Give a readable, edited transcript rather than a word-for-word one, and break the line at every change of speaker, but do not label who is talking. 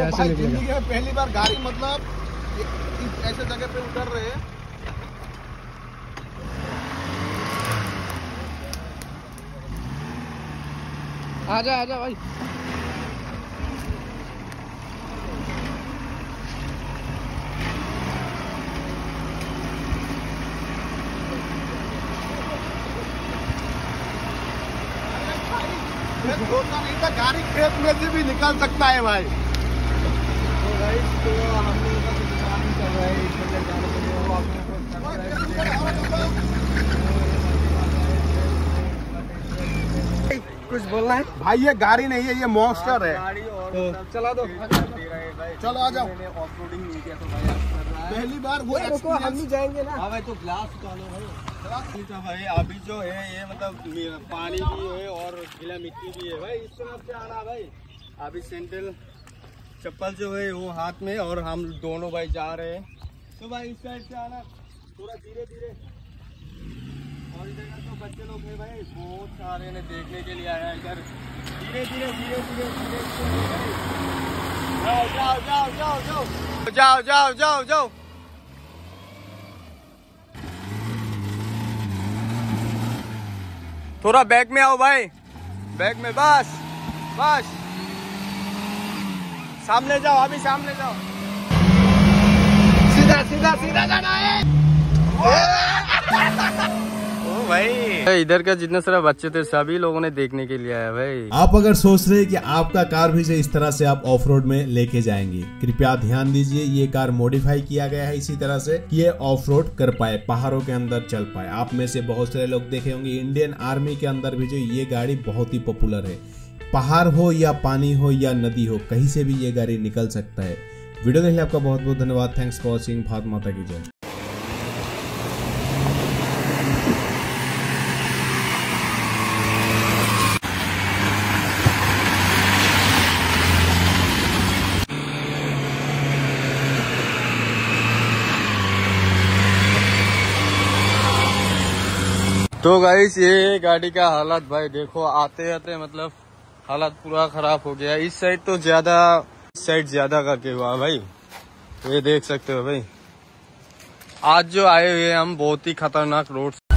ऐसे निकलेगा।
पहली बार गाड़ी मतलब ऐसे जगह पे उतर रहे हैं।
आजा भाई।
मैं सोचा नहीं था गाड़ी खेत में से भी निकल सकता है भाई।
तो भाई तो हम लोगों का दुकान चल रहा है, इस वजह जाने के लिए वो अपने कुछ बोलना है
भाई? ये गाड़ी नहीं है, ये मॉन्स्टर है।
गाड़ी और तो चला दो।
चलो आ जाओ।
ऑफ रोडिंग नहीं किया तो भाई आप कर रहा है।
पहली बार वो
हम भी जाएंगे ना।
हाँ भाई तो ग्लास उतारो भाई। तो भाई अभी जो है ये मतलब पानी भी है और गीला मिट्टी भी है भाई। इस तरफ से आना भाई। अभी सैंडल चप्पल जो है वो हाथ में और हम दोनों भाई जा रहे हैं। तो भाई इस साइड से आना थोड़ा धीरे धीरे। और इधर तो बच्चे लोग हैं भाई, बहुत सारे ने देखने के लिए आया है इधर। धीरे धीरे धीरे धीरे धीरे जाओ जाओ जाओ जाओ जाओ जाओ जाओ जाओ। थोड़ा बैक में आओ भाई, बैक में। बस बस सामने जाओ, अभी सामने जाओ।
सीधा सीधा सीधा जाना है।
ओ भाई इधर का जितने सारे बच्चे थे सभी लोगों ने देखने के लिए आया भाई।
आप अगर सोच रहे हैं कि आपका कार भी इस तरह से आप ऑफ रोड में लेके जाएंगे, कृपया ध्यान दीजिए ये कार मॉडिफाई किया गया है इसी तरह से कि ये ऑफ रोड कर पाए, पहाड़ों के अंदर चल पाए। आप में से बहुत सारे लोग देखे होंगे इंडियन आर्मी के अंदर भी जो ये गाड़ी बहुत ही पॉपुलर है। पहाड़ हो या पानी हो या नदी हो, कहीं से भी ये गाड़ी निकल सकता है। वीडियो देखने आपका बहुत बहुत धन्यवाद। Thanks for watching. भारत माता की जय।
तो गाइस ये गाड़ी का हालत भाई देखो, आते आते मतलब हालत पूरा खराब हो गया। इस साइड तो ज्यादा, इस साइड ज्यादा करके हुआ भाई। तो ये देख सकते हो भाई, आज जो आए हुए हम बहुत ही खतरनाक रोड